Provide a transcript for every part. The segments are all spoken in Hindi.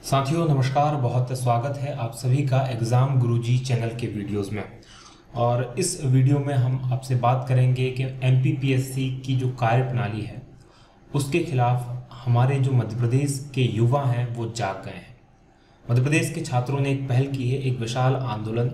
साथियों नमस्कार, बहुत स्वागत है आप सभी का एग्ज़ाम गुरुजी चैनल के वीडियोस में। और इस वीडियो में हम आपसे बात करेंगे कि एमपीपीएससी की जो कार्यप्रणाली है उसके खिलाफ हमारे जो मध्य प्रदेश के युवा हैं वो जाग गए हैं। मध्य प्रदेश के छात्रों ने एक पहल की है, एक विशाल आंदोलन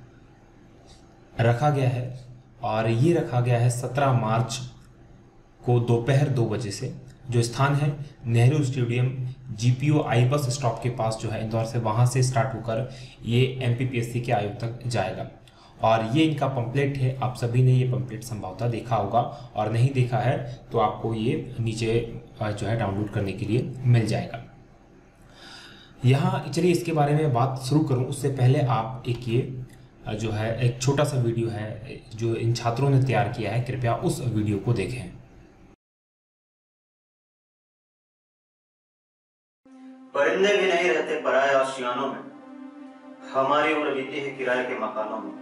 रखा गया है और ये रखा गया है 17 मार्च को दोपहर 2 बजे से। जो स्थान है नेहरू स्टेडियम जीपीओ आई बस स्टॉप के पास जो है इंदौर से, वहाँ से स्टार्ट होकर ये एमपीपीएससी के आयोग तक जाएगा। और ये इनका पंपलेट है, आप सभी ने ये पंपलेट संभवतः देखा होगा और नहीं देखा है तो आपको ये नीचे जो है डाउनलोड करने के लिए मिल जाएगा। यहाँ चलिए इसके बारे में बात शुरू करूँ उससे पहले आप ये जो है एक छोटा सा वीडियो है जो इन छात्रों ने तैयार किया है, कृपया उस वीडियो को देखें। परिंदे भी नहीं रहते पराये आशियानों में, हमारी उम्र बीती है किराए के मकानों में।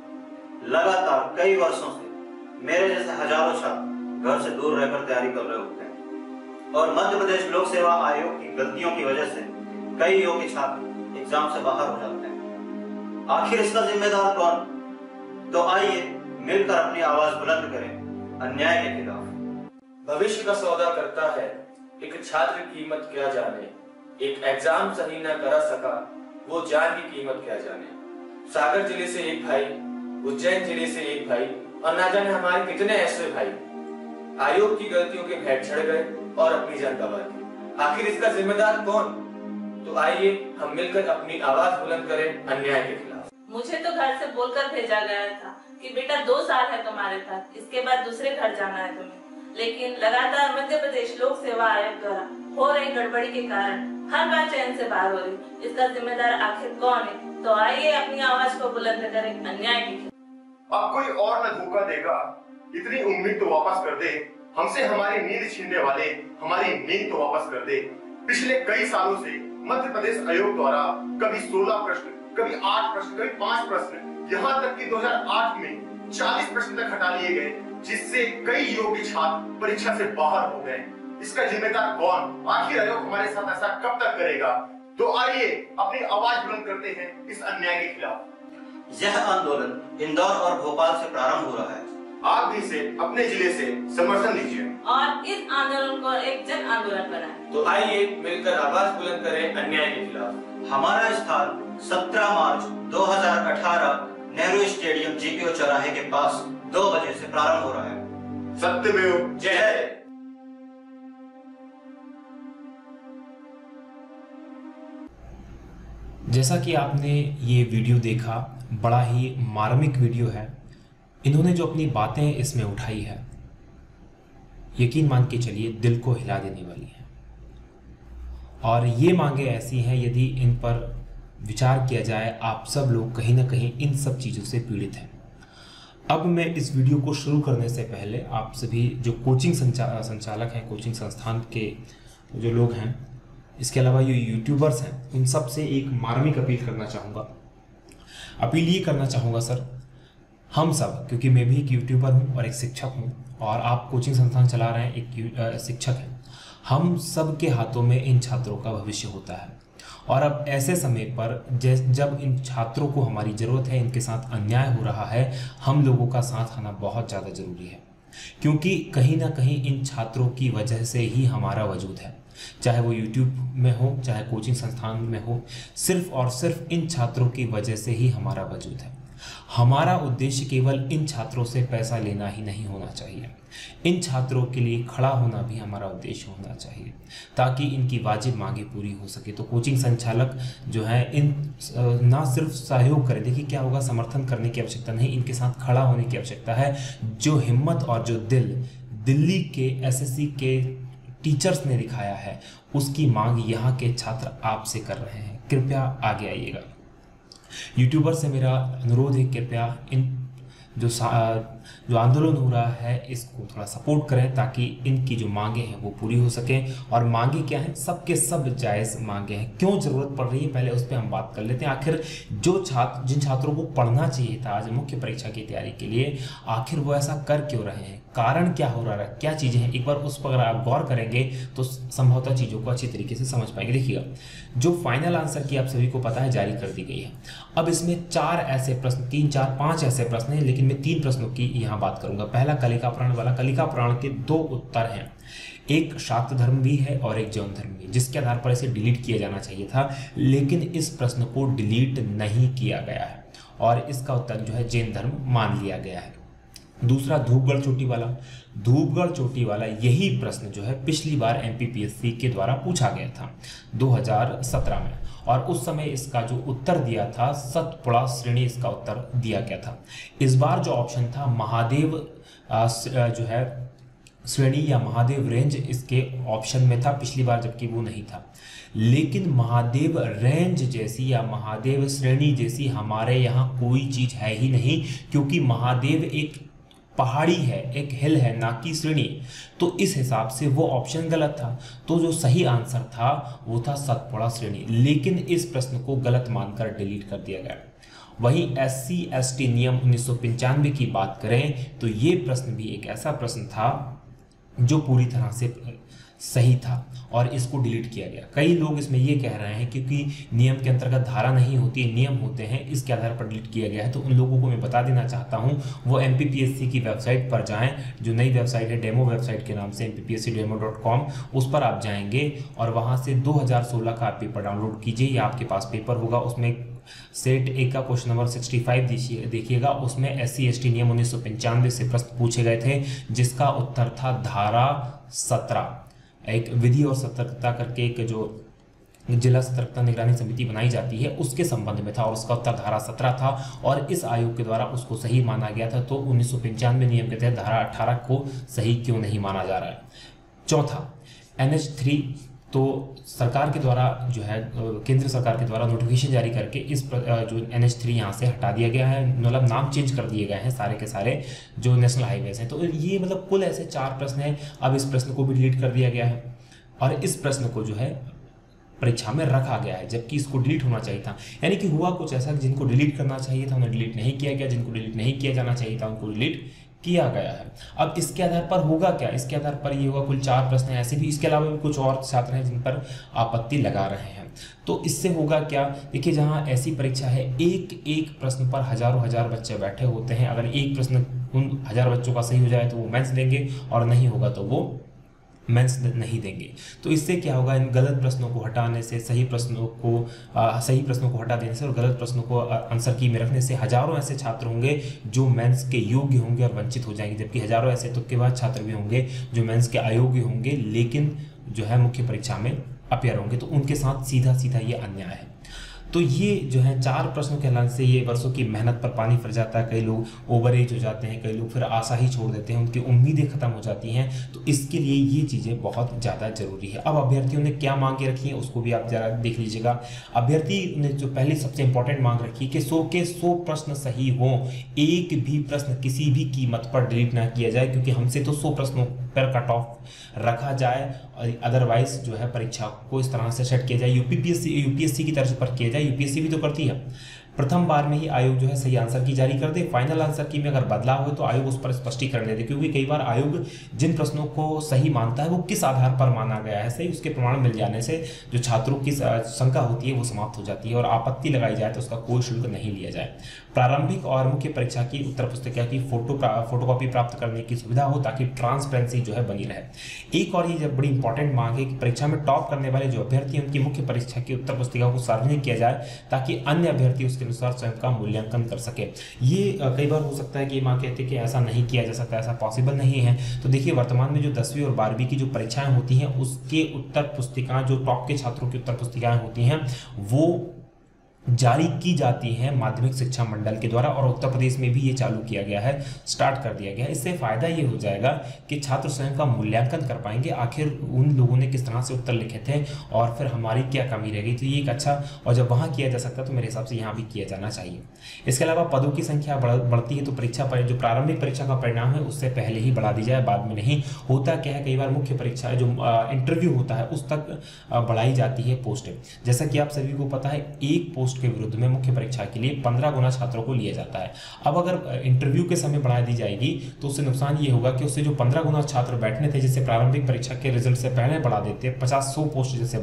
लगातार कई वर्षों से मेरे जैसे हजारों छात्र घर से दूर रहकर तैयारी कर रहे होते हैं और मध्य प्रदेश लोक सेवा आयोग की गलतियों की वजह से कई योग्य छात्र एग्जाम से बाहर हो जाते हैं। आखिर इसका जिम्मेदार कौन? तो आइए मिलकर अपनी आवाज बुलंद करें अन्याय के खिलाफ। भविष्य का सौदा करता है एक छात्र की कीमत क्या जाने, एक एग्जाम सही न करा सका वो जान की कीमत क्या जाने। सागर जिले से एक भाई, उज्जैन जिले से एक भाई और ना जाने हमारे कितने ऐसे भाई आयोग की गलतियों के भेंट चढ़ गए और अपनी जान गंवा दी। आखिर इसका जिम्मेदार कौन? तो आइए हम मिलकर अपनी आवाज बुलंद करें अन्याय के खिलाफ। मुझे तो घर से बोलकर भेजा गया था कि बेटा 2 साल है तुम्हारे पास, इसके बाद दूसरे घर जाना है तुम्हें। लेकिन लगातार मध्य प्रदेश लोक सेवा आयोग द्वारा हो रही गड़बड़ी के कारण हर बार चयन से बाहर हो रही। इसका जिम्मेदार आखिर कौन है? तो आइए अपनी आवाज को बुलंद करें अन्याय के खिलाफ। अब कोई और न धोखा देगा, इतनी उम्मीद तो वापस कर दे। हमसे हमारी नींद छीनने वाले हमारी नींद तो वापस कर दे। पिछले कई सालों से मध्य प्रदेश आयोग द्वारा कभी 16 प्रश्न, कभी 8 प्रश्न, कभी 5 प्रश्न, यहाँ तक कि 2008 में 40 प्रश्न तक हटा लिए गए, जिससे कई योग्य छात्र परीक्षा से बाहर हो गए। इसका जिम्मेदार कौन? आखिर आयोग हमारे साथ ऐसा कब तक करेगा? तो आइए अपनी आवाज बुलंद करते हैं इस अन्याय के खिलाफ। यह आंदोलन इंदौर और भोपाल से प्रारंभ हो रहा है। आप भी इसे अपने जिले से समर्थन दीजिए और इस आंदोलन को एक जन आंदोलन बनाएं। तो आइए मिलकर आवाज बुलंद करें अन्याय के खिलाफ। हमारा स्थान 17 मार्च 2018 नेहरू स्टेडियम जीपीओ चौराहे के पास 2 बजे से प्रारंभ हो रहा है। सत्यमेव जयते। जैसा कि आपने ये वीडियो देखा, बड़ा ही मार्मिक वीडियो है। इन्होंने जो अपनी बातें इसमें उठाई है, यकीन मान के चलिए दिल को हिला देने वाली है। और ये मांगे ऐसी हैं, यदि इन पर विचार किया जाए, आप सब लोग कहीं ना कहीं इन सब चीज़ों से पीड़ित हैं। अब मैं इस वीडियो को शुरू करने से पहले आप सभी जो कोचिंग संचालक हैं, कोचिंग संस्थान के जो लोग हैं, इसके अलावा जो यूट्यूबर्स हैं, उन सब से एक मार्मिक अपील करना चाहूँगा। अपील ये करना चाहूँगा सर, हम सब, क्योंकि मैं भी एक यूट्यूबर हूँ और एक शिक्षक हूँ और आप कोचिंग संस्थान चला रहे हैं, एक शिक्षक हैं, हम सब के हाथों में इन छात्रों का भविष्य होता है। और अब ऐसे समय पर जब इन छात्रों को हमारी ज़रूरत है, इनके साथ अन्याय हो रहा है, हम लोगों का साथ आना बहुत ज़्यादा ज़रूरी है। क्योंकि कहीं ना कहीं इन छात्रों की वजह से ही हमारा वजूद है, चाहे वो यूट्यूब में हो, चाहे कोचिंग संस्थान में हो, सिर्फ और सिर्फ इन छात्रों की वजह से ही हमारा वजूद है। हमारा उद्देश्य केवल इन छात्रों से पैसा लेना ही नहीं होना चाहिए, इन छात्रों के लिए खड़ा होना भी हमारा उद्देश्य होना चाहिए, ताकि इनकी वाजिब मांगे पूरी हो सके। तो कोचिंग संचालक जो है इन ना सिर्फ सहयोग करें, देखिए क्या होगा, समर्थन करने की आवश्यकता नहीं, इनके साथ खड़ा होने की आवश्यकता है। जो हिम्मत और जो दिल दिल्ली के एसएससी के टीचर्स ने दिखाया है, उसकी मांग यहाँ के छात्र आपसे कर रहे हैं। कृपया आगे आइएगा। यूट्यूबर से मेरा अनुरोध है, कृपया इन जो जो आंदोलन हो रहा है इसको थोड़ा सपोर्ट करें ताकि इनकी जो मांगे हैं वो पूरी हो सकें। और मांगे क्या हैं, सबके सब जायज़ मांगे हैं। क्यों ज़रूरत पड़ रही है पहले उस पर हम बात कर लेते हैं। आखिर जिन छात्रों को पढ़ना चाहिए था आज मुख्य परीक्षा की तैयारी के लिए, आखिर वो ऐसा कर क्यों रहे हैं, कारण क्या हो रहा है, क्या चीज़ें हैं, एक बार उस पर अगर आप गौर करेंगे तो संभवतः चीज़ों को अच्छी तरीके से समझ पाएंगे। देखिएगा, जो फाइनल आंसर की आप सभी को पता है जारी कर दी गई है। अब इसमें 4 ऐसे प्रश्न, 3, 4, 5 ऐसे प्रश्न हैं, लेकिन मैं 3 प्रश्नों की यहाँ बात करूंगा। पहला कलिका पुराण वाला। कलिका पुराण के 2 उत्तर हैं, एक शाक्त धर्म भी है और एक जैन धर्म भी, जिसके आधार पर इसे डिलीट किया जाना चाहिए था, लेकिन इस प्रश्न को डिलीट नहीं किया गया है और इसका उत्तर जो है जैन धर्म मान लिया गया है। दूसरा धूपगढ़ चोटी वाला। धूपगढ़ चोटी वाला यही प्रश्न जो है पिछली बार एमपीपीएससी के द्वारा पूछा गया था 2017 में, और उस समय इसका जो उत्तर दिया था सतपुड़ा श्रेणी, इसका उत्तर दिया गया था। इस बार जो ऑप्शन था महादेव जो है श्रेणी या महादेव रेंज इसके ऑप्शन में था पिछली बार, जबकि वो नहीं था। लेकिन महादेव रेंज जैसी या महादेव श्रेणी जैसी हमारे यहाँ कोई चीज़ है ही नहीं, क्योंकि महादेव एक पहाड़ी है, एक हिल है, ना कि श्रेणी। तो इस हिसाब से वो ऑप्शन गलत था। तो जो सही आंसर था वो था सतपुड़ा श्रेणी, लेकिन इस प्रश्न को गलत मानकर डिलीट कर दिया गया। वहीं SC/ST नियम 1995 की बात करें तो ये प्रश्न भी एक ऐसा प्रश्न था जो पूरी तरह से सही था और इसको डिलीट किया गया। कई लोग इसमें ये कह रहे हैं क्योंकि नियम के अंतर्गत धारा नहीं होती है, नियम होते हैं, इसके आधार पर डिलीट किया गया है। तो उन लोगों को मैं बता देना चाहता हूं वो MPPSC की वेबसाइट पर जाएं, जो नई वेबसाइट है डेमो वेबसाइट के नाम से MPPSCdemo.com, उस पर आप जाएंगे और वहां से 2016 का आप पेपर डाउनलोड कीजिए या आपके पास पेपर होगा, उसमें सेट 1 का क्वेश्चन नंबर 65 देखिएगा। उसमें SC/ST नियम 1995 से प्रश्न पूछे गए थे, जिसका उत्तर था धारा 17। एक विधि और सतर्कता करके एक जो जिला सतर्कता निगरानी समिति बनाई जाती है उसके संबंध में था, और उसका उत्तर धारा 17 था और इस आयोग के द्वारा उसको सही माना गया था। तो 1995 नियम के तहत धारा 18 को सही क्यों नहीं माना जा रहा है। चौथा NH3, तो सरकार के द्वारा जो है केंद्र सरकार के द्वारा नोटिफिकेशन जारी करके इस जो NH3 यहाँ से हटा दिया गया है, मतलब नाम चेंज कर दिए गए हैं सारे के सारे जो नेशनल हाईवेज हैं। तो ये मतलब कुल ऐसे 4 प्रश्न हैं। अब इस प्रश्न को भी डिलीट कर दिया गया है और इस प्रश्न को जो है परीक्षा में रखा गया है, जबकि इसको डिलीट होना चाहिए था। यानी कि हुआ कुछ ऐसा, जिनको डिलीट करना चाहिए था उन्हें डिलीट नहीं किया गया, जिनको डिलीट नहीं किया जाना चाहिए था उनको डिलीट किया गया है। अब इसके आधार पर होगा क्या, इसके आधार पर ये होगा कुल 4 प्रश्न हैं। ऐसे भी इसके अलावा भी कुछ और छात्र हैं जिन पर आपत्ति लगा रहे हैं। तो इससे होगा क्या, देखिए जहां ऐसी परीक्षा है एक प्रश्न पर हजारों हजार बच्चे बैठे होते हैं, अगर एक प्रश्न उन 1000 बच्चों का सही हो जाए तो वो मेंस देंगे और नहीं होगा तो वो मेंस नहीं देंगे। तो इससे क्या होगा, इन गलत प्रश्नों को हटाने से सही प्रश्नों को हटा देने से और गलत प्रश्नों को आंसर की में रखने से हजारों ऐसे छात्र होंगे जो मेंस के योग्य होंगे और वंचित हो जाएंगे, जबकि हजारों ऐसे तुक्केबाज छात्र भी होंगे जो मेंस के अयोग्य होंगे लेकिन जो है मुख्य परीक्षा में अपियर होंगे। तो उनके साथ सीधा सीधा ये अन्याय है। तो ये जो है 4 प्रश्नों के हलाने से ये वर्षों की मेहनत पर पानी फिर जाता है। कई लोग ओवर एज हो जाते हैं, कई लोग फिर आशा ही छोड़ देते हैं, उनकी उम्मीदें खत्म हो जाती हैं। तो इसके लिए ये चीज़ें बहुत ज़्यादा जरूरी है। अब अभ्यर्थियों ने क्या मांगे रखी है उसको भी आप जरा देख लीजिएगा। अभ्यर्थी ने जो पहली सबसे इंपॉर्टेंट मांग रखी है कि 100 के 100 प्रश्न सही हों, एक भी प्रश्न किसी भी कीमत पर डिलीट ना किया जाए, क्योंकि हमसे तो 100 प्रश्नों पर कट ऑफ रखा जाए, अदरवाइज जो है परीक्षा को इस तरह से सेट किया जाए, यूपीएससी की तरफ पर किया जाए। यूपीएससी भी तो करती है, प्रथम बार में ही आयोग जो है सही आंसर की जारी कर दे। फाइनल आंसर की में अगर बदलाव हो तो आयोग उस पर स्पष्टीकरण दे दे, क्योंकि कई बार आयोग जिन प्रश्नों को सही मानता है वो किस आधार पर माना गया है सही, उसके प्रमाण मिल जाने से जो छात्रों की शंका होती है वो समाप्त हो जाती है और आपत्ति लगाई जाए तो उसका कोई शुल्क नहीं लिया जाए। प्रारंभिक और मुख्य परीक्षा की उत्तर पुस्तिका की फोटोकॉपी प्राप्त करने की सुविधा हो ताकि ट्रांसपेरेंसी जो है बनी रहे। एक और ये जब बड़ी इंपॉर्टेंट मांग है कि परीक्षा में टॉप करने वाले जो अभ्यर्थी हैं उनकी मुख्य परीक्षा की उत्तर पुस्तिका को सार्वजनिक किया जाए ताकि अन्य अभ्यर्थी उसके अनुसार स्वयं का मूल्यांकन कर सके। ये कई बार हो सकता है कि मां कहते हैं कि ऐसा नहीं किया जा सकता, ऐसा पॉसिबल नहीं है। तो देखिए वर्तमान में जो 10वीं और 12वीं की जो परीक्षाएं होती हैं उसके उत्तर पुस्तिकाएं, जो टॉप के छात्रों की उत्तर पुस्तिकाएं होती हैं वो जारी की जाती हैं माध्यमिक शिक्षा मंडल के द्वारा, और उत्तर प्रदेश में भी ये चालू किया गया है, स्टार्ट कर दिया गया है। इससे फ़ायदा ये हो जाएगा कि छात्र स्वयं का मूल्यांकन कर पाएंगे, आखिर उन लोगों ने किस तरह से उत्तर लिखे थे और फिर हमारी क्या कमी रह गई। तो ये एक अच्छा, और जब वहाँ किया जा सकता है तो मेरे हिसाब से यहाँ भी किया जाना चाहिए। इसके अलावा पदों की संख्या बढ़ती है तो परीक्षा जो प्रारंभिक परीक्षा का परिणाम है उससे पहले ही बढ़ा दी जाए, बाद में नहीं। होता क्या है, कई बार मुख्य परीक्षा जो इंटरव्यू होता है उस तक बढ़ाई जाती है पोस्टें। जैसा कि आप सभी को पता है, एक पोस्ट के विरुद्ध में मुख्य परीक्षा के लिए 15 गुना छात्रों को लिया जाता है। अब अगर इंटरव्यू के समय बढ़ा दी जाएगी तो उससे नुकसान ये होगा कि उससे जो 15 गुना छात्र बैठने थे, जिसे प्रारंभिक परीक्षा के रिजल्ट से पहले बढ़ा देते, 50-100 पोस्ट जैसे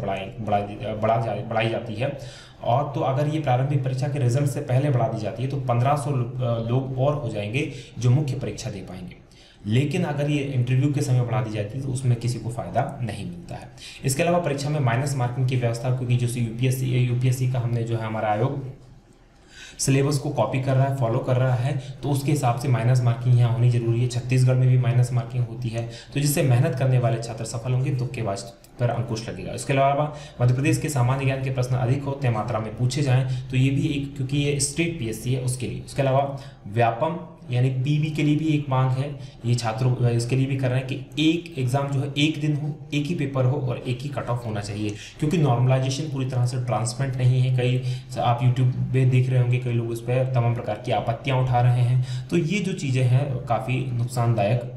बढ़ाई जाती है, और तो अगर ये प्रारंभिक परीक्षा के रिजल्ट से पहले बढ़ा दी जाती है तो 1500 लोग और हो जाएंगे जो मुख्य परीक्षा दे पाएंगे। लेकिन अगर ये इंटरव्यू के समय बढ़ा दी जाती है तो उसमें किसी को फायदा नहीं मिलता है। इसके अलावा परीक्षा में माइनस मार्किंग की व्यवस्था, क्योंकि जो यूपीएससी का हमने जो है हमारा आयोग सिलेबस को कॉपी कर रहा है, फॉलो कर रहा है, तो उसके हिसाब से माइनस मार्किंग यहाँ होनी जरूरी है। छत्तीसगढ़ में भी माइनस मार्किंग होती है, तो जिससे मेहनत करने वाले छात्र सफल होंगे, तुक्केबाज पर अंकुश लगेगा। इसके अलावा मध्य प्रदेश के सामान्य ज्ञान के प्रश्न अधिक हो, तय मात्रा में पूछे जाएं, तो ये भी एक, क्योंकि ये स्टेट पीएससी है उसके लिए। उसके अलावा व्यापम यानी पीबी के लिए भी एक मांग है, ये छात्रों इसके लिए भी कर रहे हैं कि एक एग्जाम जो है एक दिन हो, एक ही पेपर हो और एक ही कट ऑफ होना चाहिए, क्योंकि नॉर्मलाइजेशन पूरी तरह से ट्रांसपेरेंट नहीं है। कई आप यूट्यूब पे देख रहे होंगे, कई लोग इस पर तमाम प्रकार की आपत्तियां उठा रहे हैं, तो ये जो चीज़ें हैं काफ़ी नुकसानदायक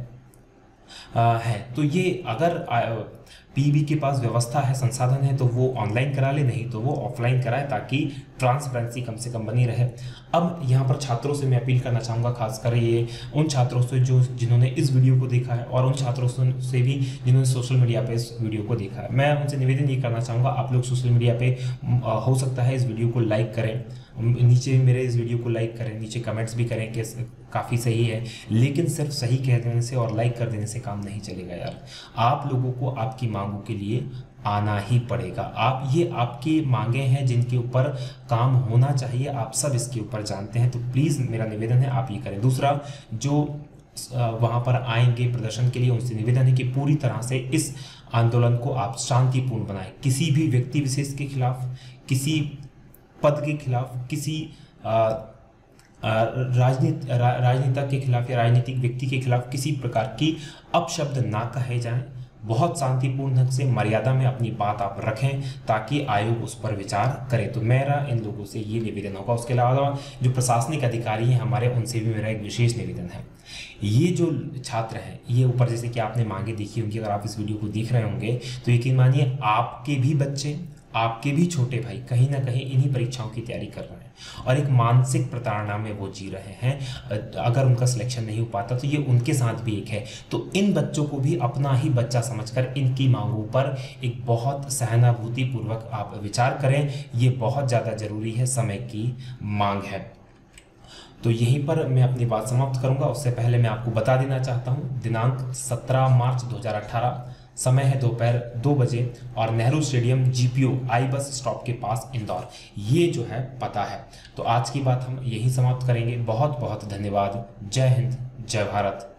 है। तो ये अगर पीबी के पास व्यवस्था है, संसाधन है, तो वो ऑनलाइन करा ले, नहीं तो वो ऑफलाइन कराए, ताकि ट्रांसपेरेंसी कम से कम बनी रहे। अब यहाँ पर छात्रों से मैं अपील करना चाहूँगा, खासकर ये उन छात्रों से जिन्होंने इस वीडियो को देखा है, और उन छात्रों से भी जिन्होंने सोशल मीडिया पे इस वीडियो को देखा है। मैं उनसे निवेदन ये करना चाहूँगा, आप लोग सोशल मीडिया पे हो सकता है इस वीडियो को लाइक करें, नीचे मेरे इस वीडियो को लाइक करें, नीचे कमेंट्स भी करें कि काफ़ी सही है, लेकिन सिर्फ सही कह देने से और लाइक कर देने से काम नहीं चलेगा यार। आप लोगों को आपकी मांगों के लिए आना ही पड़ेगा। ये आपकी मांगे हैं जिनके ऊपर काम होना चाहिए, आप सब इसके ऊपर जानते हैं, तो प्लीज़ मेरा निवेदन है आप ये करें। दूसरा, जो वहाँ पर आएंगे प्रदर्शन के लिए, उनसे निवेदन है कि पूरी तरह से इस आंदोलन को आप शांतिपूर्ण बनाएं। किसी भी व्यक्ति विशेष के खिलाफ, किसी पद के खिलाफ, किसी राजनीतिक के खिलाफ या राजनीतिक व्यक्ति के खिलाफ किसी प्रकार की अपशब्द ना कहे जाएं। बहुत शांतिपूर्ण ढंग से मर्यादा में अपनी बात आप रखें, ताकि आयोग उस पर विचार करे। तो मेरा इन लोगों से ये निवेदन होगा। उसके अलावा जो प्रशासनिक अधिकारी हैं हमारे, उनसे भी मेरा एक विशेष निवेदन है। ये जो छात्र हैं, ये ऊपर जैसे कि आपने मांगे देखी होंगी, अगर आप इस वीडियो को देख रहे होंगे तो यकीन मानिए आपके भी बच्चे, आपके भी छोटे भाई कहीं ना कहीं इन्हीं परीक्षाओं की तैयारी कर रहे हैं, और एक मानसिक प्रताड़ना में वो जी रहे हैं। अगर उनका सिलेक्शन नहीं हो पाता तो ये उनके साथ भी एक है। तो इन बच्चों को भी अपना ही बच्चा समझकर इनकी मांगों पर एक बहुत सहानुभूति पूर्वक आप विचार करें, ये बहुत ज़्यादा ज़रूरी है, समय की मांग है। तो यहीं पर मैं अपनी बात समाप्त करूंगा। उससे पहले मैं आपको बता देना चाहता हूं, दिनांक 17 मार्च 2018, समय है दोपहर 2 बजे, और नेहरू स्टेडियम GPO आई बस स्टॉप के पास इंदौर, ये जो है पता है। तो आज की बात हम यहीं समाप्त करेंगे। बहुत बहुत धन्यवाद। जय हिंद, जय भारत।